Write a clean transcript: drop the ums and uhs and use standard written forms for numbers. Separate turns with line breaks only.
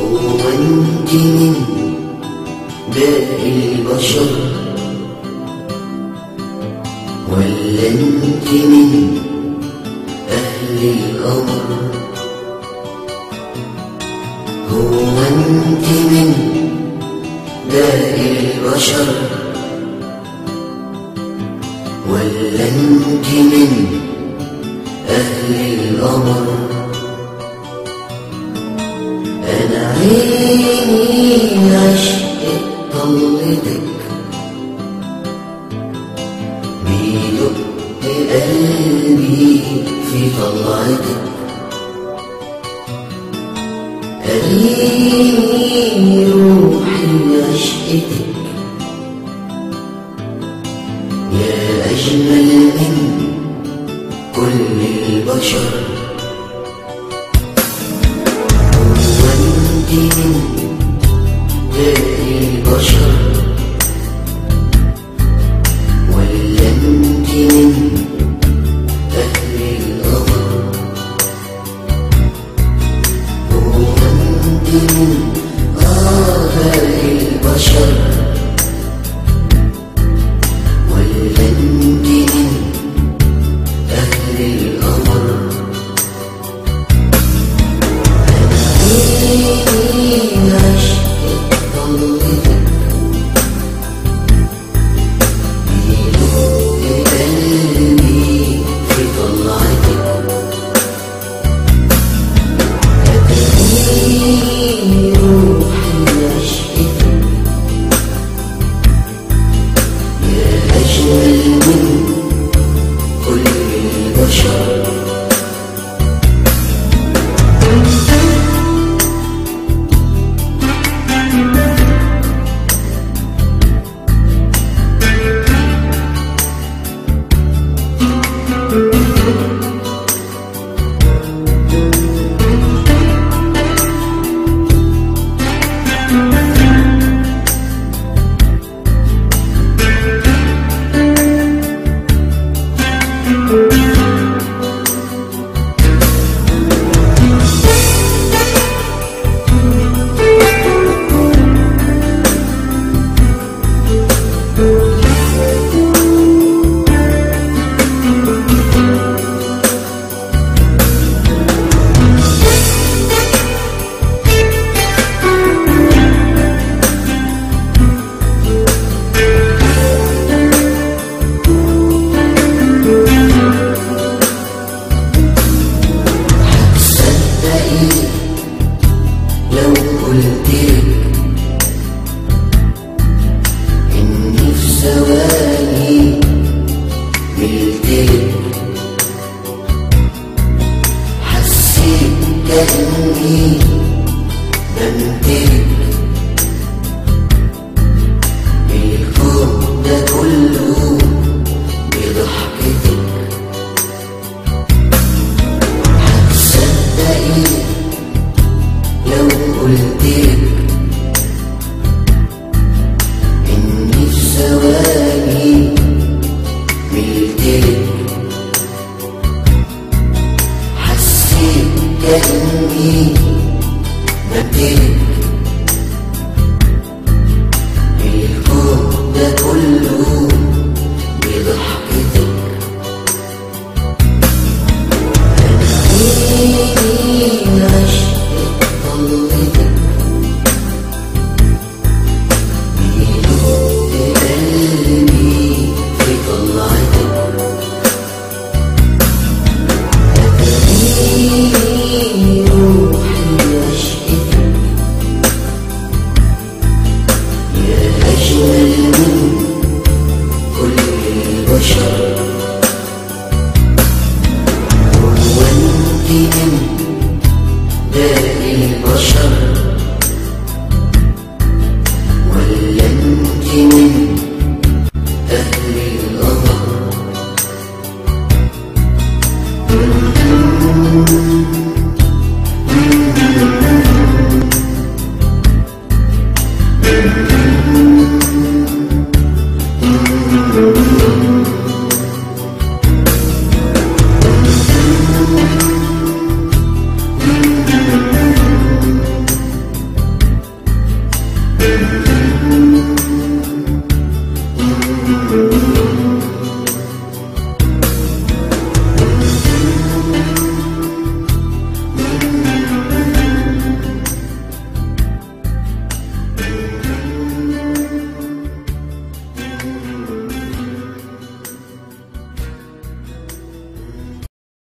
هو انت من باقي البشر ولا انت من أهل القمر؟ هو انت من باقي البشر ولا انت من أهل القمر؟ أنا عيني عشقت طلتك بيدق قلبي في طلعتك، أريني روحي عشقتك يا أجمل من كل البشر. هو انت من باقي البشر ولا انت من أهل القمر؟ هو انت من باقي البشر ولا انت من أهل القمر؟ أنا عشقت طلتك بيدق قلبي في طلعتك، أتريني روحي عشقتك يا أجمل من كل البشر. لو قلتلك إني في ثواني ملتلك، حسيت كأني بمتلك الكون ده كله بضحكتك. هتصدقي لو قلتلك إني في ثواني ملتلك، حسيت كأني بمتلك